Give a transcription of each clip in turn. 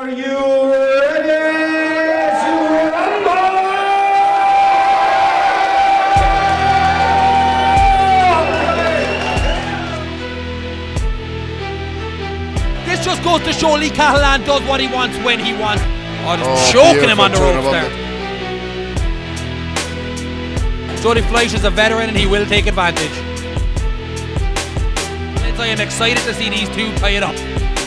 Are you ready to rumble? This just goes to show Lee Cahalane does what he wants when he wants. Oh, just choking him on the ropes there. Jody Fleisch is a veteran and he will take advantage. I am excited to see these two tie it up.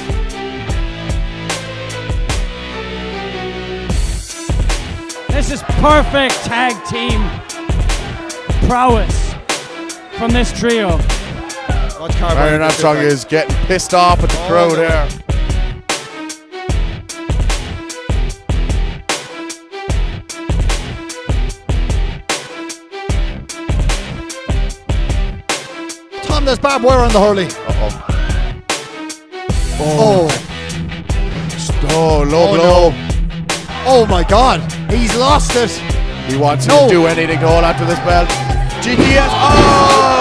This is perfect tag team prowess from this trio. Marion Armstrong is getting pissed off at the crowd here. Tom, there's barbed wire on the hurley. Oh, low blow. Oh my God, he's lost it. He wants to do anything to hold on to this belt. GTS. Oh!